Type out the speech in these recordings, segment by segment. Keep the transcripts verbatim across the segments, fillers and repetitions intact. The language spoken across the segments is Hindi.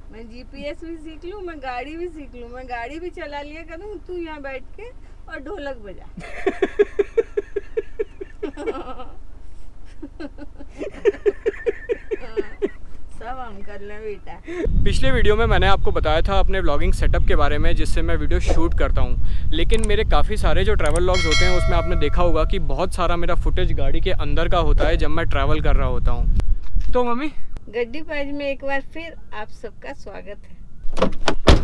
मैं जीपीएस भी सीख लूँ, मैं गाड़ी भी सीख लूँ, मैं गाड़ी भी चला लिया करूँ, तू यहाँ बैठ के और ढोलक बजा। सब हम कर लें बेटा। पिछले वीडियो में मैंने आपको बताया था अपने व्लॉगिंग सेटअप के बारे में, जिससे मैं वीडियो शूट करता हूँ। लेकिन मेरे काफ़ी सारे जो ट्रैवल व्लॉग्स होते हैं उसमें आपने देखा होगा कि बहुत सारा मेरा फुटेज गाड़ी के अंदर का होता है जब मैं ट्रैवल कर रहा होता हूँ। तो मम्मी, गड्डी पाज में एक बार फिर आप सबका स्वागत है।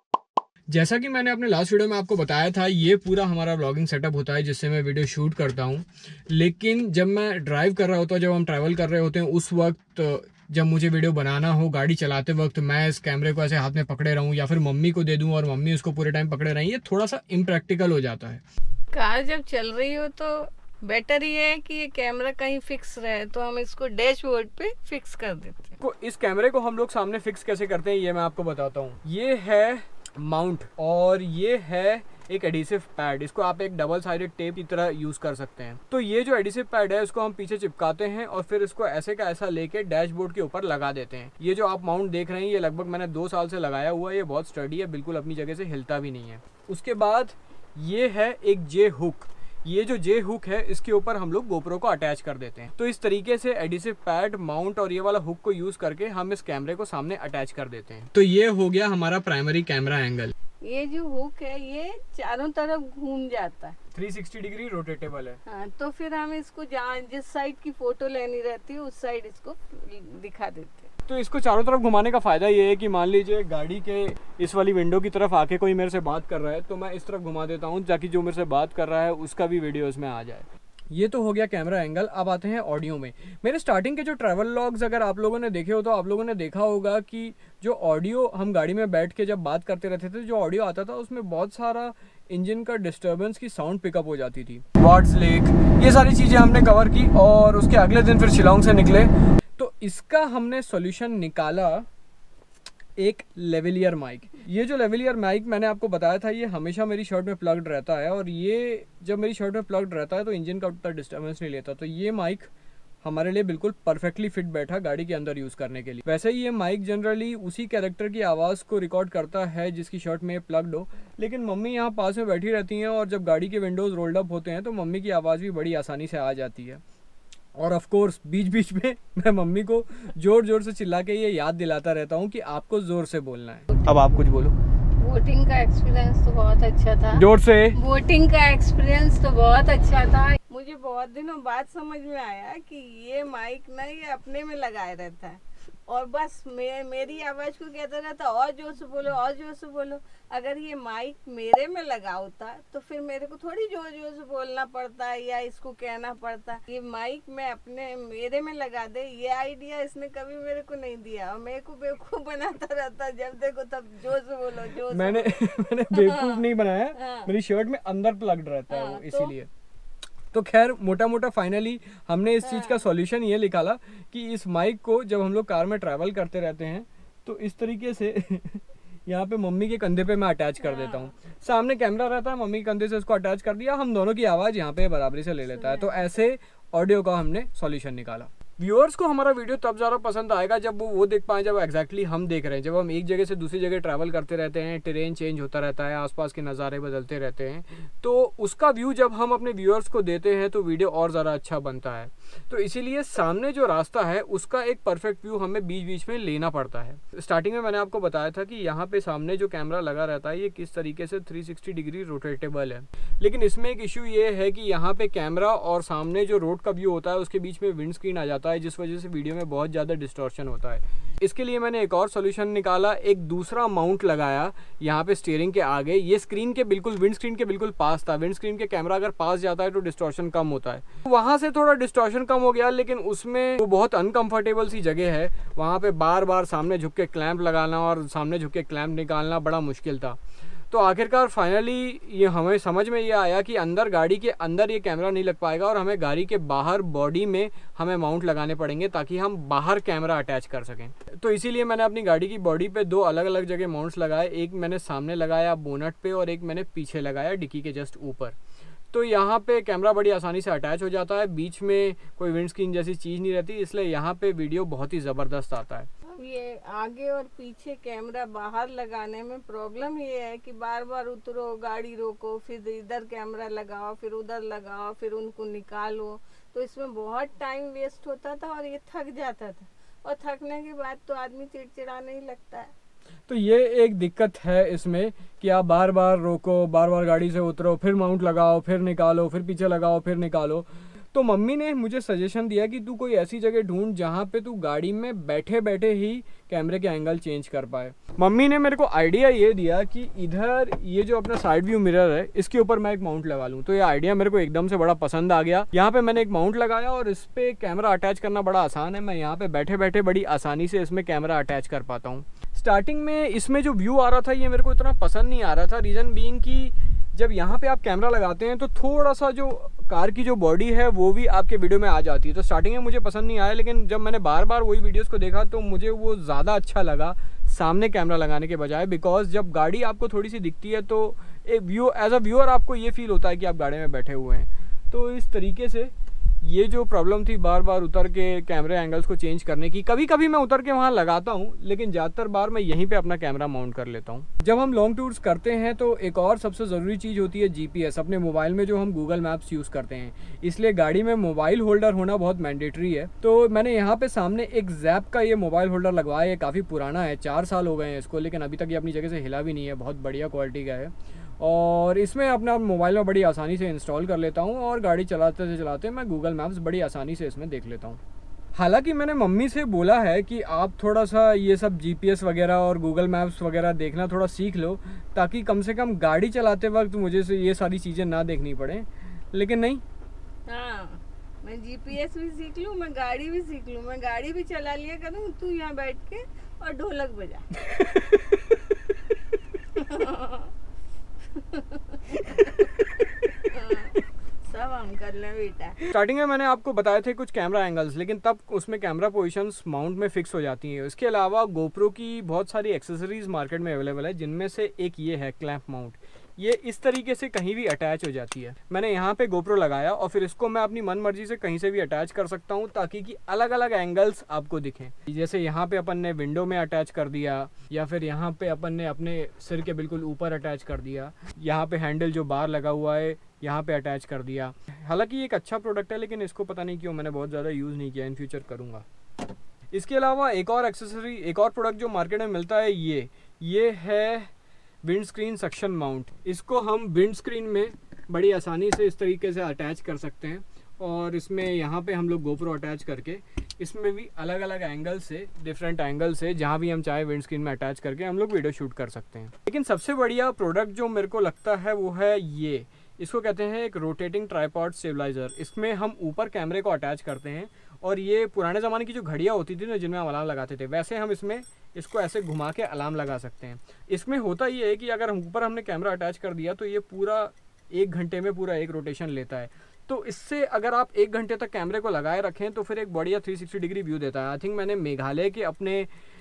जैसा कि मैंने अपने लास्ट वीडियो में आपको बताया था, ये पूरा हमारा व्लॉगिंग सेटअप होता है जिससे मैं वीडियो शूट करता हूँ। लेकिन जब मैं ड्राइव कर रहा होता हूँ, जब हम ट्रैवल कर रहे होते हैं, उस वक्त जब मुझे वीडियो बनाना हो गाड़ी चलाते वक्त, मैं इस कैमरे को ऐसे हाथ में पकड़े रहूँ या फिर मम्मी को दे दूँ और मम्मी उसको पूरे टाइम पकड़े रहें, ये थोड़ा सा इम्प्रैक्टिकल हो जाता है। कार जब चल रही हो तो बेटर ये है कि ये कैमरा कहीं फिक्स रहे, तो हम इसको डैशबोर्ड पे फिक्स कर देते हैं। तो इस कैमरे को हम लोग सामने फिक्स कैसे करते हैं ये मैं आपको बताता हूँ। ये है माउंट और ये है एक एडिसिव पैड। इसको आप एक डबल साइडेड टेप की तरह यूज कर सकते हैं। तो ये जो एडिसिव पैड है इसको हम पीछे चिपकाते हैं और फिर इसको ऐसे का ऐसा लेके डैशबोर्ड के ऊपर लगा देते हैं। ये जो आप माउंट देख रहे हैं ये लगभग मैंने दो साल से लगाया हुआ है। ये बहुत स्टडी है, बिल्कुल अपनी जगह से हिलता भी नहीं है। उसके बाद ये है एक जे हुक। ये जो जे हुक है इसके ऊपर हम लोग गोप्रो को अटैच कर देते हैं। तो इस तरीके से एडिसिव पैड, माउंट और ये वाला हुक को यूज करके हम इस कैमरे को सामने अटैच कर देते हैं। तो ये हो गया हमारा प्राइमरी कैमरा एंगल। ये जो हुक है ये चारों तरफ घूम जाता है, तीन सौ साठ डिग्री रोटेटेबल है। हाँ, तो फिर हम इसको जहाँ जिस साइड की फोटो लेनी रहती है उस साइड इसको दिखा देते हैं। तो इसको चारों तरफ घुमाने का फ़ायदा ये है कि मान लीजिए गाड़ी के इस वाली विंडो की तरफ आके कोई मेरे से बात कर रहा है तो मैं इस तरफ घुमा देता हूँ ताकि जो मेरे से बात कर रहा है उसका भी वीडियो इसमें आ जाए। ये तो हो गया कैमरा एंगल। अब आते हैं ऑडियो में। मेरे स्टार्टिंग के जो ट्रैवल व्लॉग्स अगर आप लोगों ने देखे हो तो आप लोगों ने देखा होगा कि जो ऑडियो हम गाड़ी में बैठ के जब बात करते रहते थे, जो ऑडियो आता था उसमें बहुत सारा इंजन का डिस्टर्बेंस की साउंड पिकअप हो जाती थी। वार्ड्स लेक, ये सारी चीज़ें हमने कवर की और उसके अगले दिन फिर शिलोंग से निकले। तो इसका हमने सॉल्यूशन निकाला, एक लेवलियर माइक। ये जो लेवलियर माइक मैंने आपको बताया था ये हमेशा मेरी शर्ट में प्लग्ड रहता है और ये जब मेरी शर्ट में प्लग्ड रहता है तो इंजन का उतना डिस्टर्बेंस नहीं लेता। तो ये माइक हमारे लिए बिल्कुल परफेक्टली फिट बैठा गाड़ी के अंदर यूज़ करने के लिए। वैसे ही ये माइक जनरली उसी कैरेक्टर की आवाज़ को रिकॉर्ड करता है जिसकी शर्ट में प्लग्ड हो। लेकिन मम्मी यहाँ पास में बैठी रहती हैं और जब गाड़ी के विंडोज़ रोल्ड अप होते हैं तो मम्मी की आवाज़ भी बड़ी आसानी से आ जाती है। और ऑफ कोर्स बीच बीच में मैं मम्मी को जोर जोर से चिल्ला के ये याद दिलाता रहता हूँ कि आपको जोर से बोलना है। अब आप कुछ बोलो। वोटिंग का एक्सपीरियंस तो बहुत अच्छा था। जोर से। वोटिंग का एक्सपीरियंस तो बहुत अच्छा था। मुझे बहुत दिनों बाद समझ में आया कि ये माइक ना ये अपने में लगाए रहता है और बस मे, मेरी आवाज को कहता रहता और जोर से बोलो और जोर से बोलो। अगर ये माइक मेरे में लगा होता तो फिर मेरे को थोड़ी जोर जोर से बोलना पड़ता या इसको कहना पड़ता। ये माइक मैं अपने मेरे में लगा दे, ये आइडिया इसने कभी मेरे को नहीं दिया और मेरे को बेवकूफ बनाता रहता। जब देखो तब जोर से बोलो जोर से। मैंने मैंने बेवकूफ नहीं बनाया, मेरी शर्ट में अंदर प्लग्ड रहता है वो, इसीलिए। तो खैर मोटा मोटा फाइनली हमने इस चीज़ का सॉल्यूशन ये निकाला कि इस माइक को जब हम लोग कार में ट्रैवल करते रहते हैं तो इस तरीके से यहाँ पे मम्मी के कंधे पे मैं अटैच कर देता हूँ। सामने कैमरा रहता है, मम्मी के कंधे से इसको अटैच कर दिया, हम दोनों की आवाज़ यहाँ पे बराबरी से ले लेता है। तो ऐसे ऑडियो का हमने सॉल्यूशन निकाला। व्यूअर्स को हमारा वीडियो तब ज़्यादा पसंद आएगा जब वो वो देख पाएँ जब एग्जैक्टली हम देख रहे हैं। जब हम एक जगह से दूसरी जगह ट्रैवल करते रहते हैं, टेरेन चेंज होता रहता है, आसपास के नज़ारे बदलते रहते हैं, तो उसका व्यू जब हम अपने व्यूअर्स को देते हैं तो वीडियो और ज़्यादा अच्छा बनता है। तो इसीलिए सामने जो रास्ता है उसका एक परफेक्ट व्यू हमें बीच बीच में लेना पड़ता है। स्टार्टिंग में मैंने आपको बताया था कि यहाँ पे सामने जो कैमरा लगा रहता है ये किस तरीके से तीन सौ साठ डिग्री रोटेटेबल है। लेकिन इसमें एक इशू ये है कि यहाँ पे कैमरा और सामने जो रोड का व्यू होता है उसके बीच में विंड स्क्रीन आ जाता है, जिस वजह से वीडियो में बहुत ज़्यादा डिस्टॉर्शन होता है। इसके लिए मैंने एक और सॉल्यूशन निकाला, एक दूसरा माउंट लगाया यहाँ पे स्टीयरिंग के आगे। ये स्क्रीन के बिल्कुल विंड स्क्रीन के बिल्कुल पास था। विंड स्क्रीन के कैमरा अगर पास जाता है तो डिस्टॉर्शन कम होता है। वहाँ से थोड़ा डिस्टॉर्शन कम हो गया, लेकिन उसमें वो बहुत अनकंफर्टेबल सी जगह है, वहाँ पे बार बार सामने झुक के क्लैंप लगाना और सामने झुक के क्लैंप निकालना बड़ा मुश्किल था। तो आखिरकार फाइनली ये हमें समझ में ये आया कि अंदर गाड़ी के अंदर ये कैमरा नहीं लग पाएगा और हमें गाड़ी के बाहर बॉडी में हमें माउंट लगाने पड़ेंगे ताकि हम बाहर कैमरा अटैच कर सकें। तो इसीलिए मैंने अपनी गाड़ी की बॉडी पे दो अलग अलग जगह माउंट्स लगाए। एक मैंने सामने लगाया बोनट पे और एक मैंने पीछे लगाया डिक्की के जस्ट ऊपर। तो यहाँ पे कैमरा बड़ी आसानी से अटैच हो जाता है, बीच में कोई विंड स्क्रीन जैसी चीज़ नहीं रहती, इसलिए यहाँ पे वीडियो बहुत ही ज़बरदस्त आता है। ये आगे और पीछे कैमरा बाहर लगाने में प्रॉब्लम ये है कि बार बार उतरो, गाड़ी रोको, फिर इधर कैमरा लगाओ, फिर उधर लगाओ, फिर उनको निकालो, तो इसमें बहुत टाइम वेस्ट होता था और ये थक जाता था, और थकने के बाद तो आदमी चिड़चिड़ाने ही लगता है। तो ये एक दिक्कत है इसमें कि आप बार बार रोको, बार बार गाड़ी से उतरो, फिर माउंट लगाओ, फिर निकालो, फिर पीछे लगाओ, फिर निकालो। तो मम्मी ने मुझे सजेशन दिया कि तू कोई ऐसी जगह ढूंढ जहाँ पे तू गाड़ी में बैठे बैठे ही कैमरे के एंगल चेंज कर पाए। मम्मी ने मेरे को आइडिया ये दिया कि इधर ये जो अपना साइड व्यू मिरर है इसके ऊपर मैं एक माउंट लगा लूँ। तो ये आइडिया मेरे को एकदम से बड़ा पसंद आ गया। यहाँ पे मैंने एक माउंट लगाया और इस पर कैमरा अटैच करना बड़ा आसान है। मैं यहाँ पे बैठे बैठे बड़ी आसानी से इसमें कैमरा अटैच कर पाता हूँ। स्टार्टिंग में इसमें जो व्यू आ रहा था ये मेरे को इतना पसंद नहीं आ रहा था, रीज़न बीइंग कि जब यहाँ पे आप कैमरा लगाते हैं तो थोड़ा सा जो कार की जो बॉडी है वो भी आपके वीडियो में आ जाती है। तो स्टार्टिंग में मुझे पसंद नहीं आया, लेकिन जब मैंने बार बार वही वीडियोस को देखा तो मुझे वो ज़्यादा अच्छा लगा सामने कैमरा लगाने के बजाय। बिकॉज जब गाड़ी आपको थोड़ी सी दिखती है तो एक व्यू एज अ व्यूअर आपको ये फील होता है कि आप गाड़ी में बैठे हुए हैं। तो इस तरीके से ये जो प्रॉब्लम थी बार बार उतर के कैमरे एंगल्स को चेंज करने की, कभी कभी मैं उतर के वहाँ लगाता हूँ, लेकिन ज़्यादातर बार मैं यहीं पे अपना कैमरा माउंट कर लेता हूँ। जब हम लॉन्ग टूर्स करते हैं तो एक और सबसे ज़रूरी चीज़ होती है जीपीएस। अपने मोबाइल में जो हम गूगल मैप्स यूज़ करते हैं, इसलिए गाड़ी में मोबाइल होल्डर होना बहुत मैंडेटरी है। तो मैंने यहाँ पे सामने एक जैप का ये मोबाइल होल्डर लगवाया है। काफ़ी पुराना है, चार साल हो गए हैं इसको, लेकिन अभी तक ये अपनी जगह से हिला भी नहीं है। बहुत बढ़िया क्वालिटी का है और इसमें अपना मोबाइल में बड़ी आसानी से इंस्टॉल कर लेता हूँ और गाड़ी चलाते से चलाते मैं गूगल मैप्स बड़ी आसानी से इसमें देख लेता हूँ। हालांकि मैंने मम्मी से बोला है कि आप थोड़ा सा ये सब जीपीएस वगैरह और गूगल मैप्स वगैरह देखना थोड़ा सीख लो, ताकि कम से कम गाड़ी चलाते वक्त मुझे से ये सारी चीज़ें ना देखनी पड़े। लेकिन नहीं, हाँ, मैं जीपीएस भी सीख लूँ, मैं गाड़ी भी सीख लूँ, मैं गाड़ी भी चला लिया करूँ, तू यहाँ बैठ के और ढोलक बजा। सब हम कर लें बेटा। स्टार्टिंग में मैंने आपको बताए थे कुछ कैमरा एंगल्स, लेकिन तब उसमें कैमरा पोजीशंस माउंट में फिक्स हो जाती हैं। इसके अलावा गोप्रो की बहुत सारी एक्सेसरीज मार्केट में अवेलेबल है, जिनमें से एक ये है क्लैंप माउंट। ये इस तरीके से कहीं भी अटैच हो जाती है। मैंने यहाँ पे गोप्रो लगाया और फिर इसको मैं अपनी मन मर्जी से कहीं से भी अटैच कर सकता हूँ, ताकि कि अलग अलग एंगल्स आपको दिखें। जैसे यहाँ पे अपन ने विंडो में अटैच कर दिया, या फिर यहाँ पे अपन ने अपने सिर के बिल्कुल ऊपर अटैच कर दिया, यहाँ पे हैंडल जो बार लगा हुआ है यहाँ पे अटैच कर दिया। हालांकि ये एक अच्छा प्रोडक्ट है, लेकिन इसको पता नहीं क्यों मैंने बहुत ज़्यादा यूज़ नहीं किया। इन फ्यूचर करूँगा। इसके अलावा एक और एक्सेसरी, एक और प्रोडक्ट जो मार्केट में मिलता है, ये ये है विंड स्क्रीन सक्शन माउंट। इसको हम विंड स्क्रीन में बड़ी आसानी से इस तरीके से अटैच कर सकते हैं और इसमें यहाँ पे हम लोग गोप्रो अटैच करके इसमें भी अलग अलग एंगल से, डिफरेंट एंगल से, जहाँ भी हम चाहे विंड स्क्रीन में अटैच करके हम लोग वीडियो शूट कर सकते हैं। लेकिन सबसे बढ़िया प्रोडक्ट जो मेरे को लगता है वो है ये, इसको कहते हैं एक रोटेटिंग ट्राइपॉड स्टेबलाइजर। इसमें हम ऊपर कैमरे को अटैच करते हैं और ये पुराने ज़माने की जो घड़ियाँ होती थी ना, जिनमें हम अलार्म लगाते थे, वैसे हम इसमें इसको ऐसे घुमा के अलार्म लगा सकते हैं। इसमें होता ये है कि अगर ऊपर हमने कैमरा अटैच कर दिया तो ये पूरा एक घंटे में पूरा एक रोटेशन लेता है। तो इससे अगर आप एक घंटे तक कैमरे को लगाए रखें तो फिर एक बढ़िया थ्री सिक्सटी डिग्री व्यू देता है। आई थिंक मैंने मेघालय के अपने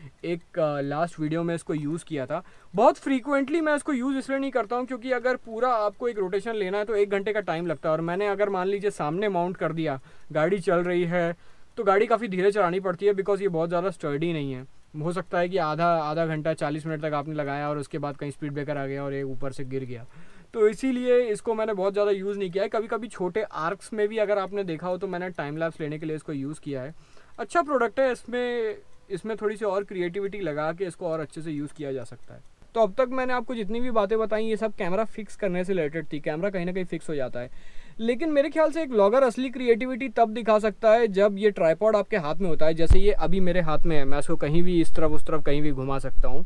एक लास्ट वीडियो में इसको यूज़ किया था। बहुत फ्रीक्वेंटली मैं इसको यूज़ इसलिए नहीं करता हूँ क्योंकि अगर पूरा आपको एक रोटेशन लेना है तो एक घंटे का टाइम लगता है, और मैंने अगर मान लीजिए सामने माउंट कर दिया, गाड़ी चल रही है तो गाड़ी काफ़ी धीरे चलानी पड़ती है, बिकॉज ये बहुत ज़्यादा स्टर्डी नहीं है। हो सकता है कि आधा आधा घंटा चालीस मिनट तक आपने लगाया और उसके बाद कहीं स्पीड ब्रेकर आ गया और एक ऊपर से गिर गया, तो इसीलिए इसको मैंने बहुत ज़्यादा यूज़ नहीं किया है। कभी कभी छोटे आर्क्स में भी अगर आपने देखा हो तो मैंने टाइम लैप्स लेने के लिए इसको यूज़ किया है। अच्छा प्रोडक्ट है, इसमें इसमें थोड़ी सी और क्रिएटिविटी लगा के इसको और अच्छे से यूज़ किया जा सकता है। तो अब तक मैंने आपको जितनी भी बातें बताई ये सब कैमरा फिक्स करने से रिलेटेड थी। कैमरा कहीं ना कहीं फिक्स हो जाता है, लेकिन मेरे ख्याल से एक व्लॉगर असली क्रिएटिविटी तब दिखा सकता है जब ये ट्राइपॉड आपके हाथ में होता है। जैसे ये अभी मेरे हाथ में है, मैं इसको कहीं भी इस तरफ उस तरफ कहीं भी घुमा सकता हूँ,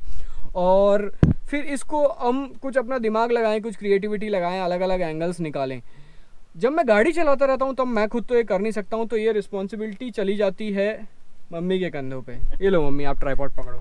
और फिर इसको हम कुछ अपना दिमाग लगाएं, कुछ क्रिएटिविटी लगाएं, अलग अलग एंगल्स निकालें। जब मैं गाड़ी चलाता रहता हूँ तब मैं खुद तो ये कर नहीं सकता हूँ, तो ये रिस्पॉन्सिबिलिटी चली जाती है मम्मी के कंधों पे। ये लो मम्मी, आप ट्राइपॉड पकड़ो,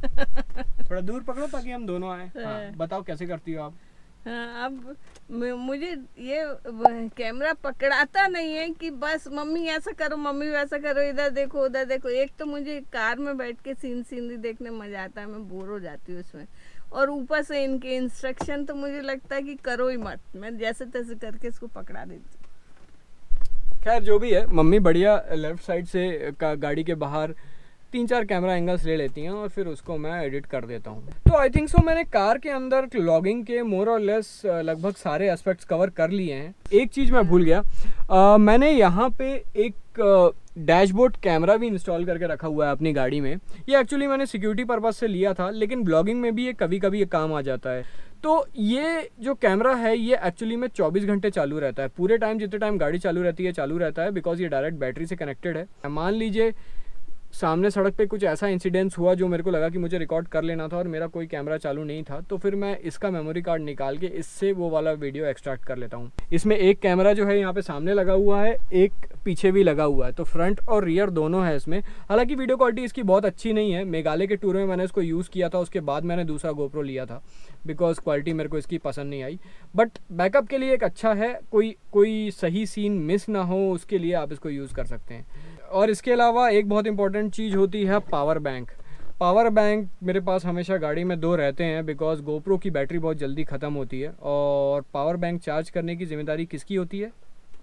थोड़ा दूर पकड़ो ताकि हम दोनों आए। हाँ, बताओ कैसे करती हो आप? हाँ, अब मुझे ये कैमरा पकड़ाता नहीं है कि बस मम्मी ऐसा करो, मम्मी वैसा करो, इधर देखो उधर देखो। एक तो मुझे कार में बैठ के सीन सीनरी देखने में मजा आता है, मैं बोर हो जाती हूँ उसमें, और ऊपर से इनके इंस्ट्रक्शन तो मुझे लगता है कि करो ही मत, मैं जैसे तैसे करके इसको पकड़ा देती हूँ। खैर जो भी है, मम्मी बढ़िया लेफ्ट साइड से का गाड़ी के बाहर तीन चार कैमरा एंगल्स ले लेती हैं और फिर उसको मैं एडिट कर देता हूँ। तो आई थिंक सो मैंने कार के अंदर व्लॉगिंग के मोर और लेस लगभग सारे एस्पेक्ट्स कवर कर लिए हैं। एक चीज़ मैं भूल गया, आ, मैंने यहाँ पे एक डैशबोर्ड कैमरा भी इंस्टॉल करके रखा हुआ है अपनी गाड़ी में। ये एक्चुअली मैंने सिक्योरिटी पर्पज से लिया था, लेकिन ब्लॉगिंग में भी ये कभी कभी ये काम आ जाता है। तो ये जो कैमरा है ये एक्चुअली में चौबीस घंटे चालू रहता है, पूरे टाइम जितने टाइम गाड़ी चालू रहती है चालू रहता है, बिकॉज ये डायरेक्ट बैटरी से कनेक्टेड है। मान लीजिए सामने सड़क पे कुछ ऐसा इंसिडेंस हुआ जो मेरे को लगा कि मुझे रिकॉर्ड कर लेना था और मेरा कोई कैमरा चालू नहीं था, तो फिर मैं इसका मेमोरी कार्ड निकाल के इससे वो वाला वीडियो एक्सट्रैक्ट कर लेता हूँ। इसमें एक कैमरा जो है यहाँ पे सामने लगा हुआ है, एक पीछे भी लगा हुआ है, तो फ्रंट और रियर दोनों है इसमें। हालांकि वीडियो क्वालिटी इसकी बहुत अच्छी नहीं है। मेघालय के टूर में मैंने इसको यूज़ किया था, उसके बाद मैंने दूसरा गोप्रो लिया था बिकॉज क्वालिटी मेरे को इसकी पसंद नहीं आई। बट बैकअप के लिए एक अच्छा है, कोई कोई सही सीन मिस ना हो उसके लिए आप इसको यूज़ कर सकते हैं। और इसके अलावा एक बहुत इंपॉर्टेंट चीज़ होती है पावर बैंक। पावर बैंक मेरे पास हमेशा गाड़ी में दो रहते हैं बिकॉज गोप्रो की बैटरी बहुत जल्दी ख़त्म होती है। और पावर बैंक चार्ज करने की जिम्मेदारी किसकी होती है?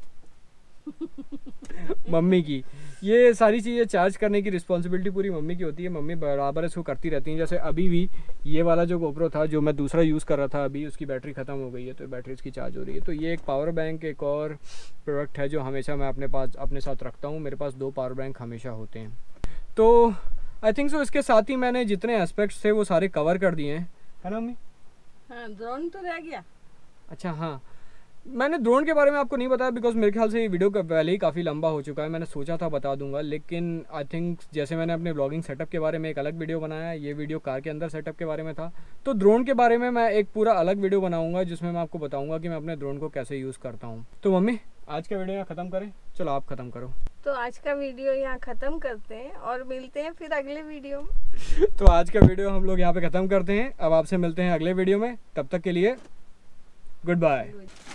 मम्मी की। ये सारी चीज़ें चार्ज करने की रिस्पॉन्सिबिलिटी पूरी मम्मी की होती है। मम्मी बराबर इसको करती रहती हैं। जैसे अभी भी ये वाला जो गोप्रो था जो मैं दूसरा यूज़ कर रहा था, अभी उसकी बैटरी ख़त्म हो गई है तो बैटरी इसकी चार्ज हो रही है। तो ये एक पावर बैंक एक और प्रोडक्ट है जो हमेशा मैं अपने पास अपने साथ रखता हूँ। मेरे पास दो पावर बैंक हमेशा होते हैं। तो आई थिंक सो इसके साथ ही मैंने जितने एस्पेक्ट्स थे वो सारे कवर कर दिए हैं, है ना मम्मी? हाँ, ड्रोन तो रह गया। अच्छा हाँ, मैंने ड्रोन के बारे में आपको नहीं बताया बिकॉज मेरे ख्याल से ये वीडियो पहले ही काफ़ी लंबा हो चुका है। मैंने सोचा था बता दूंगा, लेकिन आई थिंक जैसे मैंने अपने ब्लॉगिंग सेटअप के बारे में एक अलग वीडियो बनाया है, ये वीडियो कार के अंदर सेटअप के बारे में था, तो ड्रोन के बारे में मैं एक पूरा अलग वीडियो बनाऊंगा जिसमें मैं आपको बताऊंगा कि मैं अपने ड्रोन को कैसे यूज़ करता हूँ। तो मम्मी आज का वीडियो यहाँ ख़त्म करें? चलो आप ख़त्म करो। तो आज का वीडियो यहाँ ख़त्म करते हैं और मिलते हैं फिर अगले वीडियो में। तो आज का वीडियो हम लोग यहाँ पे ख़त्म करते हैं। अब आपसे मिलते हैं अगले वीडियो में, तब तक के लिए गुड बाय।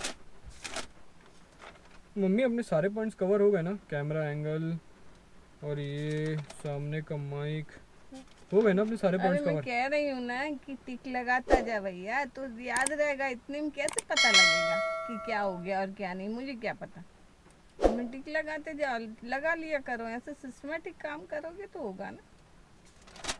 मम्मी अपने सारे पॉइंट्स कवर हो गए ना? कैमरा एंगल और ये सामने का माइक हो गए ना अपने सारे पॉइंट्स कवर? मैं कह रही हूँ ना कि टिक लगाता जा भैया, तो याद रहेगा। इतने में कैसे पता लगेगा कि क्या हो गया और क्या नहीं? मुझे क्या पता। तुम टिक लगाते जाओ, लगा लिया करो। ऐसे सिस्टमेटिक काम करोगे तो होगा ना।